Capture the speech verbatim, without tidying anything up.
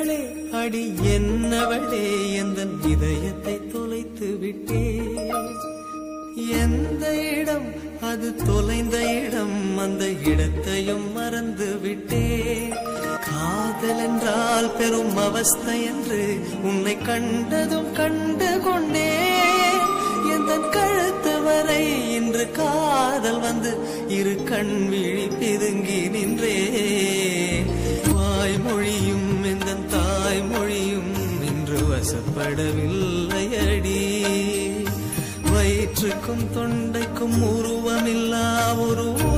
கண்ணிலே அடி என்னவளே எந்தன் இதயத்தை தொலைத்து விட்டே எந்த இடம் அது தொலைந்த இடம் அந்த இடத்தையும் மறந்து விட்டே காதல் என்றால் பெரும் அவஸ்தை என்று உன்னை கண்டதும் கண்டு கொண்டே எந்தன் கழுத்து வரை இன்று காதல் வந்து இரு கண் விழி பிதுங்கி நின்றே வாய்மொழியும் எந்தன் தாய்மொழியும் இன்று வசப்படவில்லை அடி வயிற்றுக்கும் தொண்டைக்கும் உருவமில்லா ஒரு